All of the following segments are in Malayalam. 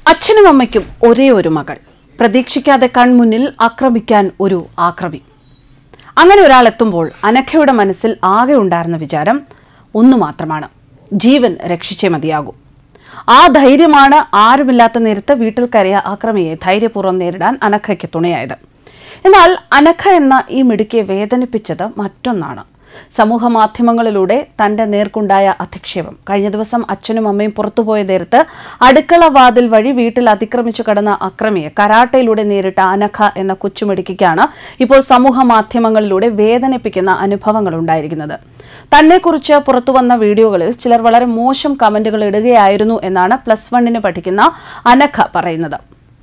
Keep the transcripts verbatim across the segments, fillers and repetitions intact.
അച്ഛനും അമ്മയ്ക്കും ഒരേ ഒരു മകൾ, പ്രതീക്ഷിക്കാതെ കൺമുന്നിൽ ആക്രമിക്കാൻ ഒരു ആക്രമി. അങ്ങനെ ഒരാൾ എത്തുമ്പോൾ അനഘയുടെ മനസ്സിൽ ആകെ ഉണ്ടായിരുന്ന വിചാരം ഒന്നു മാത്രമാണ്: ജീവൻ രക്ഷിച്ചേ മതിയാകൂ. ആ ധൈര്യമാണ് ആരുമില്ലാത്ത നേരത്ത് വീട്ടിൽ കയറിയ ആക്രമിയെ ധൈര്യപൂർവ്വം നേരിടാൻ അനഘയ്ക്ക് തുണയായത്. എന്നാൽ അനഘ എന്ന ഈ മിടുക്കിയെ വേദനിപ്പിച്ചത് മറ്റൊന്നാണ്. സമൂഹ മാധ്യമങ്ങളിലൂടെ തന്റെ നേർക്കുണ്ടായ അധിക്ഷേപം. കഴിഞ്ഞ ദിവസം അച്ഛനും അമ്മയും പുറത്തുപോയ നേരത്ത് അടുക്കള വാതിൽ വഴി വീട്ടിൽ അതിക്രമിച്ചു കടന്ന അക്രമിയെ കരാട്ടയിലൂടെ നേരിട്ട അനഘ എന്ന കൊച്ചുമിടുക്കിക്കാണ് ഇപ്പോൾ സമൂഹ മാധ്യമങ്ങളിലൂടെ വേദനിപ്പിക്കുന്ന അനുഭവങ്ങൾ ഉണ്ടായിരിക്കുന്നത്. തന്നെക്കുറിച്ച് പുറത്തുവന്ന വീഡിയോകളിൽ ചിലർ വളരെ മോശം കമന്റുകൾ ഇടുകയായിരുന്നു എന്നാണ് പ്ലസ് വണ്ണിന് പഠിക്കുന്ന അനഘ പറയുന്നത്.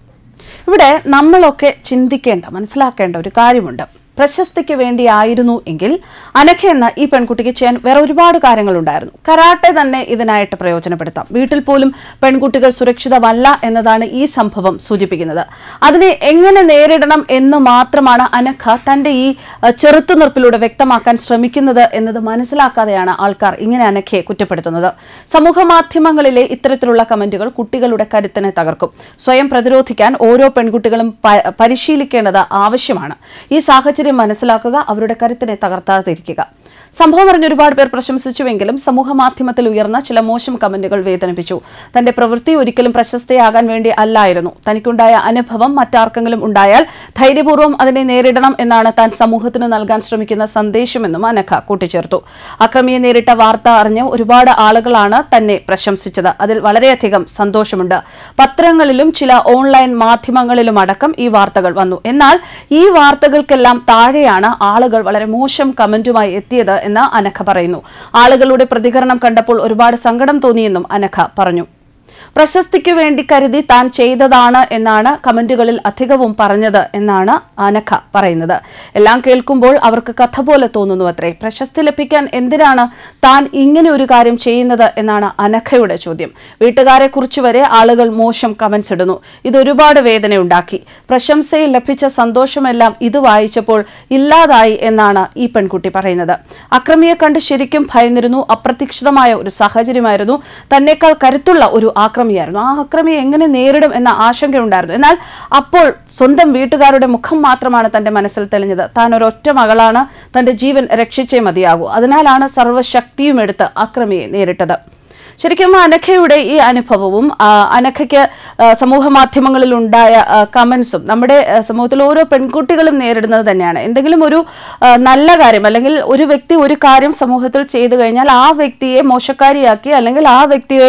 ഇവിടെ നമ്മളൊക്കെ ചിന്തിക്കേണ്ട, മനസ്സിലാക്കേണ്ട ഒരു കാര്യമുണ്ട്. പ്രശസ്തിക്ക് വേണ്ടിയായിരുന്നു എങ്കിൽ അനഘ എന്ന ഈ പെൺകുട്ടിക്ക് ചെയ്യാൻ വേറെ ഒരുപാട് കാര്യങ്ങളുണ്ടായിരുന്നു. കരാട്ടെ തന്നെ ഇതിനായിട്ട് പ്രയോജനപ്പെടുത്താം. വീട്ടിൽ പോലും പെൺകുട്ടികൾ സുരക്ഷിതമല്ല എന്നതാണ് ഈ സംഭവം സൂചിപ്പിക്കുന്നത്. അതിനെ എങ്ങനെ നേരിടണം എന്ന് മാത്രമാണ് അനഘ തന്റെ ഈ ചെറുത്തുനിർപ്പിലൂടെ വ്യക്തമാക്കാൻ ശ്രമിക്കുന്നത് എന്നത് മനസ്സിലാക്കാതെയാണ് ആൾക്കാർ ഇങ്ങനെ അനഘയെ കുറ്റപ്പെടുത്തുന്നത്. സമൂഹ മാധ്യമങ്ങളിലെ ഇത്തരത്തിലുള്ള കമന്റുകൾ കുട്ടികളുടെ കരുത്തിനെ തകർക്കും. സ്വയം പ്രതിരോധിക്കാൻ ഓരോ പെൺകുട്ടികളും പരിശീലിക്കേണ്ടത് ആവശ്യമാണ്. ഈ സാഹചര്യം മനസ്സിലാക്കുക, അവരുടെ കരുത്തിനെ തകർത്താതിരിക്കുക. സംഭവം അറിഞ്ഞ ഒരുപാട് പേർ പ്രശംസിച്ചുവെങ്കിലും സമൂഹ മാധ്യമത്തിൽ ഉയർന്ന ചില മോശം കമന്റുകൾ വേദനിപ്പിച്ചു. തന്റെ പ്രവൃത്തി ഒരിക്കലും പ്രശസ്തയാകാൻ വേണ്ടി അല്ലായിരുന്നു. തനിക്കുണ്ടായ അനുഭവം മറ്റാർക്കെങ്കിലും ഉണ്ടായാൽ ധൈര്യപൂർവ്വം അതിനെ നേരിടണം എന്നാണ് താൻ സമൂഹത്തിന് നൽകാൻ ശ്രമിക്കുന്ന സന്ദേശമെന്നും അനഘ കൂട്ടിച്ചേർത്തു. അക്രമിയെ നേരിട്ട വാർത്ത അറിഞ്ഞ് ഒരുപാട് ആളുകളാണ് തന്നെ പ്രശംസിച്ചത്. അതിൽ വളരെയധികം സന്തോഷമുണ്ട്. പത്രങ്ങളിലും ചില ഓൺലൈൻ മാധ്യമങ്ങളിലും അടക്കം ഈ വാർത്തകൾ വന്നു. എന്നാൽ ഈ വാർത്തകൾക്കെല്ലാം താഴെയാണ് ആളുകൾ വളരെ മോശം കമന്റുമായി എത്തിയത് എന്ന് അനഘ പറയുന്നു. ആളുകളുടെ പ്രതികരണം കണ്ടപ്പോൾ ഒരുപാട് സങ്കടം തോന്നിയെന്നും അനഘ പറഞ്ഞു. പ്രശസ്തിക്ക് വേണ്ടി കരുതി താൻ ചെയ്തതാണ് എന്നാണ് കമന്റുകളിൽ അധികവും പറഞ്ഞത് എന്നാണ് അനഘ പറയുന്നത്. എല്ലാം കേൾക്കുമ്പോൾ അവർക്ക് കഥ പോലെ തോന്നുന്നു അത്രേ. പ്രശസ്തി ലഭിക്കാൻ എന്തിനാണ് താൻ ഇങ്ങനെ ഒരു കാര്യം ചെയ്യുന്നത് എന്നാണ് അനഘയുടെ ചോദ്യം. വീട്ടുകാരെ കുറിച്ച് വരെ ആളുകൾ മോശം കമന്റ്സ് ഇടുന്നു. ഇത് ഒരുപാട് വേദനയുണ്ടാക്കി. പ്രശംസയിൽ ലഭിച്ച സന്തോഷമെല്ലാം ഇത് വായിച്ചപ്പോൾ ഇല്ലാതായി എന്നാണ് ഈ പെൺകുട്ടി പറയുന്നത്. അക്രമിയെ കണ്ട് ശരിക്കും ഭയന്നിരുന്നു. അപ്രതീക്ഷിതമായ ഒരു സാഹചര്യമായിരുന്നു. തന്നെക്കാൾ കരുത്തുള്ള ഒരു ആക്രമി ആ അക്രമിയെ എങ്ങനെ നേരിടും എന്ന ആശങ്കയുണ്ടായിരുന്നു. എന്നാൽ അപ്പോൾ സ്വന്തം വീട്ടുകാരുടെ മുഖം മാത്രമാണ് തന്റെ മനസ്സിൽ തെളിഞ്ഞത്. താൻ ഒരൊറ്റ മകളാണ്, തന്റെ ജീവൻ രക്ഷിച്ചേ മതിയാകൂ. അതിനാലാണ് സർവ്വശക്തിയും എടുത്ത് അക്രമിയെ നേരിട്ടത്. ശരിക്കും അനഘയുടെ ഈ അനുഭവവും അനഘയ്ക്ക് സമൂഹ മാധ്യമങ്ങളിൽ ഉണ്ടായ കമന്റ്സും നമ്മുടെ സമൂഹത്തിൽ ഓരോ പെൺകുട്ടികളും നേരിടുന്നത് തന്നെയാണ്. എന്തെങ്കിലും ഒരു നല്ല കാര്യം അല്ലെങ്കിൽ ഒരു വ്യക്തി ഒരു കാര്യം സമൂഹത്തിൽ ചെയ്തു കഴിഞ്ഞാൽ ആ വ്യക്തിയെ മോശക്കാരിയാക്കി അല്ലെങ്കിൽ ആ വ്യക്തിയെ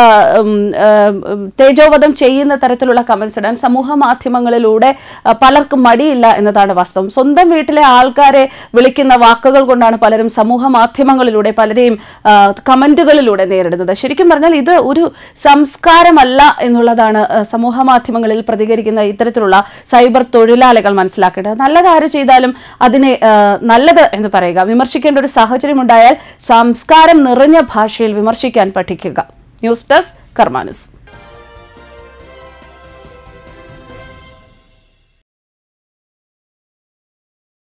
തേജോവധം ചെയ്യുന്ന തരത്തിലുള്ള കമന്റ്സ് ഇടാൻ സമൂഹ മാധ്യമങ്ങളിലൂടെ പലർക്കും മടിയില്ല എന്നതാണ് വാസ്തവം. സ്വന്തം വീട്ടിലെ ആൾക്കാരെ വിളിക്കുന്ന വാക്കുകൾ കൊണ്ടാണ് പലരും സമൂഹ മാധ്യമങ്ങളിലൂടെ പലരെയും കമന്റുകളിലൂടെ നേരിടുന്നത്. ശരിക്കും പറഞ്ഞാൽ ഇത് ഒരു സംസ്കാരമല്ല എന്നുള്ളതാണ് സമൂഹ മാധ്യമങ്ങളിൽ പ്രതികരിക്കുന്ന ഇത്തരത്തിലുള്ള സൈബർ തൊഴിലാളികൾ മനസ്സിലാക്കേണ്ടത്. നല്ല കാര്യം ചെയ്താലും അതിനെ നല്ലത് എന്ന് പറയുക. വിമർശിക്കേണ്ട ഒരു സാഹചര്യം ഉണ്ടായാൽ സംസ്കാരം നിറഞ്ഞ ഭാഷയിൽ വിമർശിക്കാൻ പഠിക്കുക. News desk Karma news.